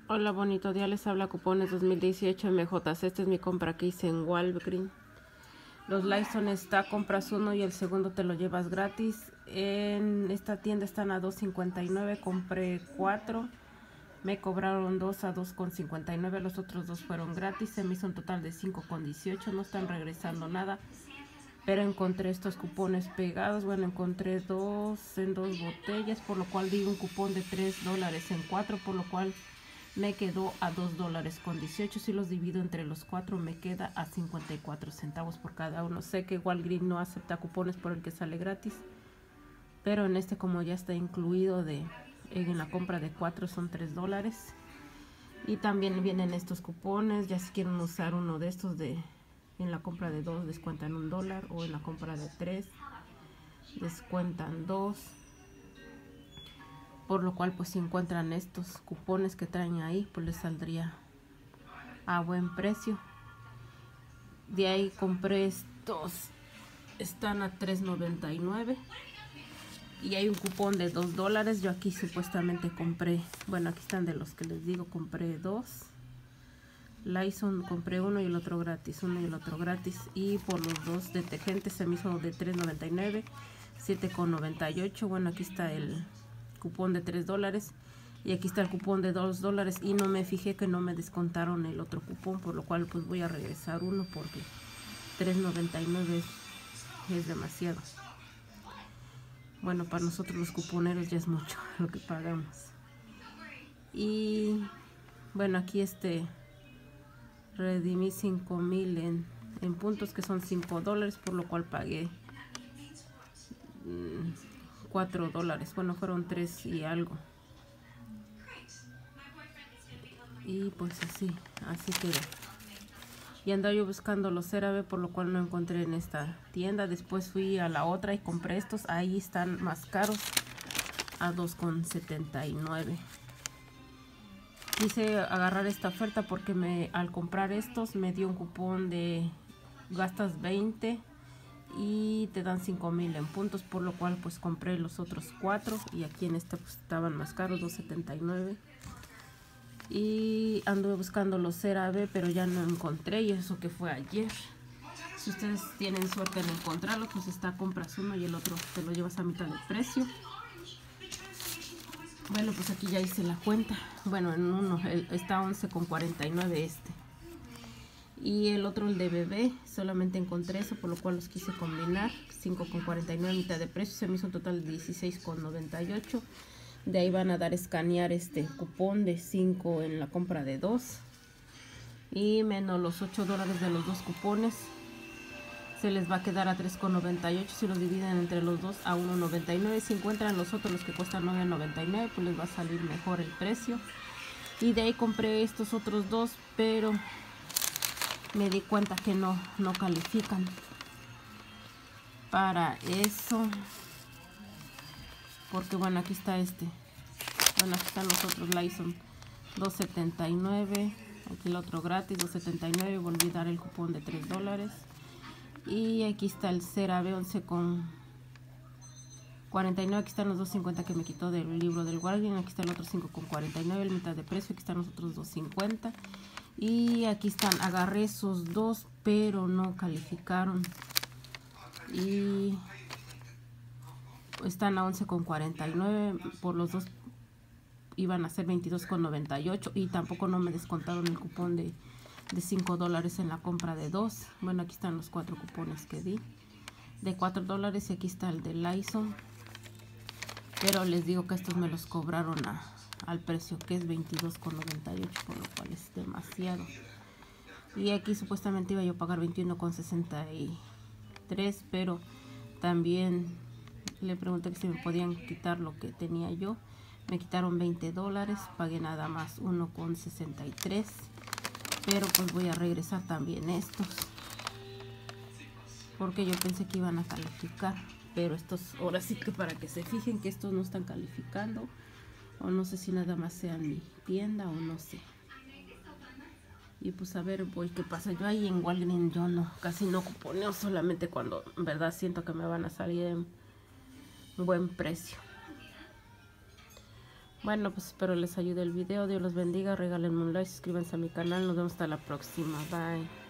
Hola, bonito día, les habla Cupones 2018 MJC. Esta es mi compra que hice en Walgreens. Los Lysol está, compras uno y el segundo te lo llevas gratis. En esta tienda están a $2.59, compré 4. Me cobraron 2 a $2.59, los otros 2 fueron gratis. Se me hizo un total de 5.18, no están regresando nada. Pero encontré estos cupones pegados. Bueno, encontré dos en 2 botellas, por lo cual di un cupón de $3 en 4, por lo cual me quedó a $2.18. Si los divido entre los 4 me queda a 54 centavos por cada uno. Sé que Walgreens no acepta cupones por el que sale gratis, pero en este, como ya está incluido en la compra de 4, son $3. Y también vienen estos cupones, ya si quieren usar uno de estos en la compra de 2 descuentan $1, o en la compra de 3 descuentan 2. Por lo cual, pues si encuentran estos cupones que traen ahí, pues les saldría a buen precio. De ahí compré estos, están a $3.99 y hay un cupón de $2. Yo aquí supuestamente compré, bueno, aquí están de los que les digo, compré 2 Lysol, compré uno y el otro gratis, y por los 2 detergentes se me hizo de $3.99, 7.98. Bueno, aquí está el cupón de $3 y aquí está el cupón de $2, y no me fijé que no me descontaron el otro cupón, por lo cual pues voy a regresar uno porque $3.99 es demasiado. Bueno, para nosotros los cuponeros ya es mucho lo que pagamos. Y bueno, aquí redimí 5,000 en puntos, que son $5, por lo cual pagué $4. Bueno, fueron 3 y algo. Y pues así quedó. Y andaba yo buscando los CeraVe, por lo cual no encontré en esta tienda. Después fui a la otra y compré estos. Ahí están más caros, a $2.79. Quise agarrar esta oferta porque al comprar estos me dio un cupón de gastas 20 y te dan 5,000 en puntos, por lo cual pues compré los otros 4 y aquí en este pues estaban más caros, $2.79. Y anduve buscando los CeraVe, pero ya no encontré, y eso que fue ayer. Si ustedes tienen suerte en encontrarlo, pues compras uno y el otro te lo llevas a mitad de precio. Bueno, pues aquí ya hice la cuenta. Bueno, en uno está 11.49 y el otro, el de bebé, solamente encontré eso, por lo cual los quise combinar. 5.49 a mitad de precio, se me hizo un total de 16.98. De ahí van a dar escanear este cupón de 5 en la compra de 2 y menos los $8 de los 2 cupones, se les va a quedar a 3.98. Si los dividen entre los dos, a 1.99. Si encuentran los otros, los que cuestan 9.99, pues les va a salir mejor el precio. Y de ahí compré estos otros 2, pero me di cuenta que no califican para eso, porque bueno, aquí está bueno, aquí están los otros Lysol, $2.79, aquí el otro gratis, $2.79, volví a dar el cupón de $3. Y aquí está el CeraVe 11.49, aquí están los $2.50 que me quitó del libro del Walgreens. Aquí está el otro 5.49, el mitad de precio. Aquí están los otros $2.50 y aquí están, agarré esos 2 pero no calificaron y están a 11.49, por los 2 iban a ser 22.98 y tampoco no me descontaron el cupón de $5 en la compra de 2. Bueno, aquí están los 4 cupones que di de $4 y aquí está el de Lysol, pero les digo que estos me los cobraron al precio que es 22.98, por lo cual es demasiado. Y aquí supuestamente iba yo a pagar 21.63, pero también le pregunté que si me podían quitar lo que tenía yo. Me quitaron $20, pagué nada más 1.63, pero pues voy a regresar también estos, porque yo pensé que iban a calificar, pero estos ahora sí que para que se fijen que estos no están calificando, o no sé si nada más sea mi tienda o no sé. Y pues a ver, voy, ¿qué pasa? Yo ahí en Walgreens yo casi no cuponeo, solamente cuando en verdad siento que me van a salir en buen precio. Bueno, pues espero les ayude el video. Dios los bendiga. Regálenme un like, suscríbanse a mi canal. Nos vemos hasta la próxima. Bye.